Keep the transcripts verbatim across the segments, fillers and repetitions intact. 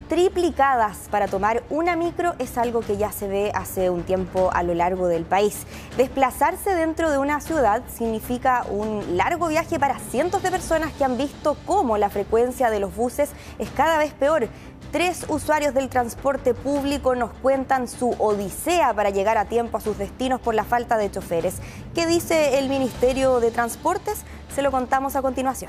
triplicadas para tomar una micro es algo que ya se ve hace un tiempo a lo largo del país. Desplazarse dentro de una ciudad significa un largo viaje para cientos de personas que han visto cómo la frecuencia de los buses es cada vez peor. Tres usuarios del transporte público nos cuentan su odisea para llegar a tiempo a sus destinos por la falta de choferes. ¿Qué dice el Ministerio de Transportes? Se lo contamos a continuación.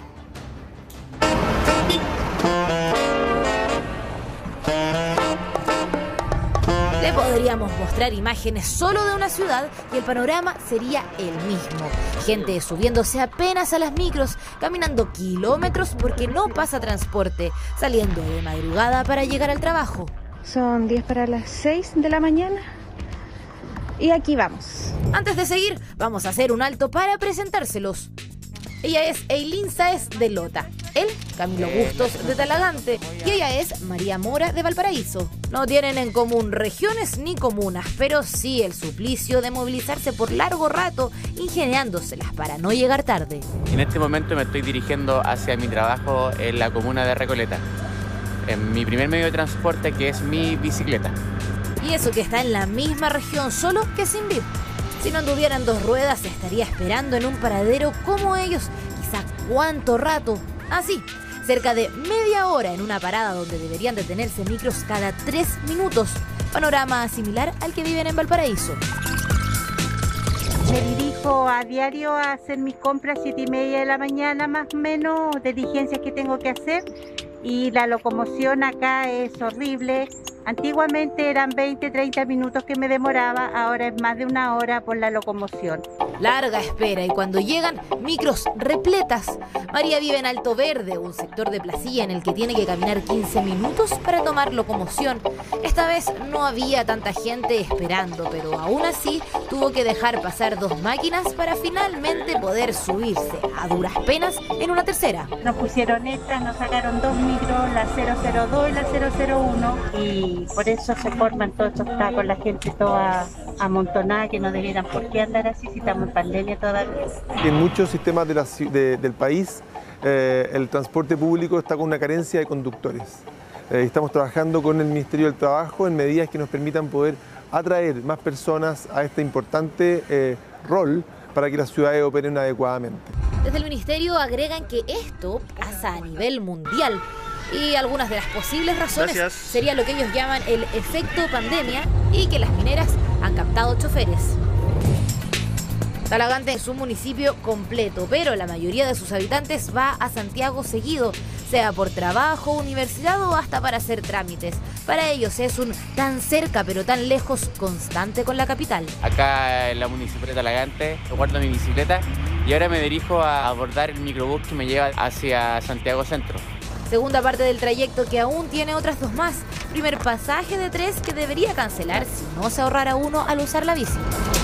Le podríamos mostrar imágenes solo de una ciudad y el panorama sería el mismo. Gente subiéndose apenas a las micros, caminando kilómetros porque no pasa transporte, saliendo de madrugada para llegar al trabajo. Son diez para las seis de la mañana y aquí vamos. Antes de seguir, vamos a hacer un alto para presentárselos. Ella es Eileen Sáez de Lota, él Camilo Bustos de Talagante y ella es María Mora de Valparaíso. No tienen en común regiones ni comunas, pero sí el suplicio de movilizarse por largo rato, ingeniándoselas para no llegar tarde. En este momento me estoy dirigiendo hacia mi trabajo en la comuna de Recoleta, en mi primer medio de transporte, que es mi bicicleta. Y eso que está en la misma región, solo que sin V I P. Si no anduviera en dos ruedas, estaría esperando en un paradero como ellos, quizá cuánto rato. Así, cerca de media hora en una parada donde deberían detenerse micros cada tres minutos. Panorama similar al que viven en Valparaíso. Me dirijo a diario a hacer mis compras, siete y media de la mañana más o menos, de diligencias que tengo que hacer. Y la locomoción acá es horrible. Antiguamente eran veinte, treinta minutos que me demoraba, ahora es más de una hora por la locomoción. Larga espera y cuando llegan, micros repletas. María vive en Alto Verde, un sector de Placilla en el que tiene que caminar quince minutos para tomar locomoción. Esta vez no había tanta gente esperando, pero aún así tuvo que dejar pasar dos máquinas para finalmente poder subirse a duras penas en una tercera. Nos pusieron estas, nos sacaron dos micros, la cero cero dos y la cero cero uno, y por eso se forman todos estos tacos, la gente toda amontonada, que no debieran por qué andar así si estamos en pandemia todavía. En muchos sistemas de la, de, del país, eh, el transporte público está con una carencia de conductores. Eh, estamos trabajando con el Ministerio del Trabajo en medidas que nos permitan poder atraer más personas a este importante eh, rol para que las ciudades operen adecuadamente. Desde el Ministerio agregan que esto pasa a nivel mundial. Y algunas de las posibles razones Gracias. sería lo que ellos llaman el efecto pandemia y que las mineras han captado choferes. Talagante es un municipio completo, pero la mayoría de sus habitantes va a Santiago seguido, sea por trabajo, universidad o hasta para hacer trámites. Para ellos es un tan cerca pero tan lejos constante con la capital. Acá en la municipalidad de Talagante guardo mi bicicleta y ahora me dirijo a abordar el microbús que me lleva hacia Santiago Centro. Segunda parte del trayecto que aún tiene otras dos más. Primer pasaje de tres que debería cancelar si no se ahorrara uno al usar la bici.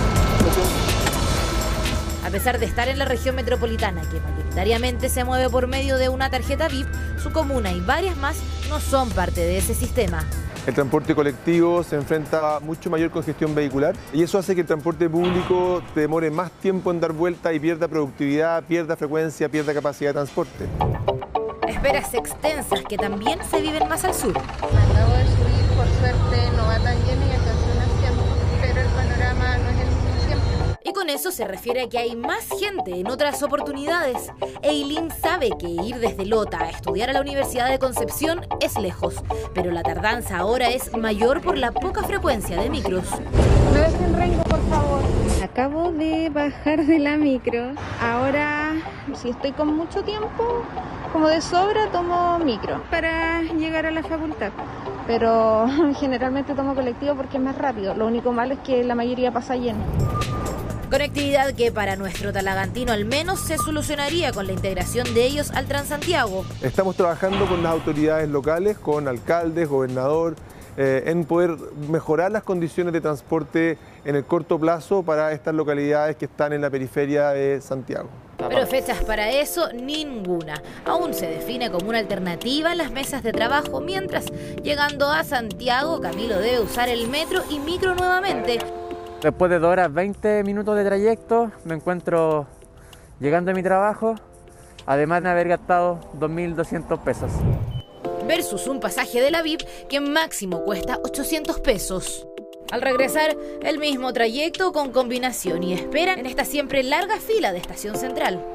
A pesar de estar en la región metropolitana, que mayoritariamente se mueve por medio de una tarjeta V I P, su comuna y varias más no son parte de ese sistema. El transporte colectivo se enfrenta a mucho mayor congestión vehicular y eso hace que el transporte público demore más tiempo en dar vuelta y pierda productividad, pierda frecuencia, pierda capacidad de transporte. Esperas extensas que también se viven más al sur. Acabo de subir, por suerte no va tan lleno y alcanzó un asiento, pero el panorama no es el mismo siempre. Y con eso se refiere a que hay más gente en otras oportunidades. Eileen sabe que ir desde Lota a estudiar a la Universidad de Concepción es lejos, pero la tardanza ahora es mayor por la poca frecuencia de micros. ¿Me ves en Rengo, por favor? Acabo de bajar de la micro. Ahora, si estoy con mucho tiempo, como de sobra, tomo micro para llegar a la facultad. Pero generalmente tomo colectivo porque es más rápido. Lo único malo es que la mayoría pasa lleno. Conectividad que para nuestro talagantino al menos se solucionaría con la integración de ellos al Transantiago. Estamos trabajando con las autoridades locales, con alcaldes, gobernador, eh, en poder mejorar las condiciones de transporte en el corto plazo para estas localidades que están en la periferia de Santiago. Pero fechas para eso, ninguna. Aún se define como una alternativa en las mesas de trabajo, mientras llegando a Santiago, Camilo debe usar el metro y micro nuevamente. Después de dos horas veinte minutos de trayecto, me encuentro llegando a mi trabajo, además de haber gastado dos mil doscientos pesos. versus un pasaje de la V I P que máximo cuesta ochocientos pesos. Al regresar, el mismo trayecto con combinación y esperan en esta siempre larga fila de Estación Central.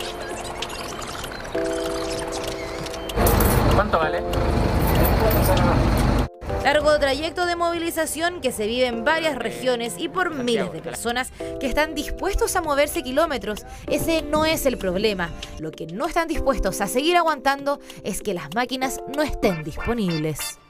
¿Cuánto vale? Largo trayecto de movilización que se vive en varias regiones y por miles de personas que están dispuestos a moverse kilómetros. Ese no es el problema. Lo que no están dispuestos a seguir aguantando es que las máquinas no estén disponibles.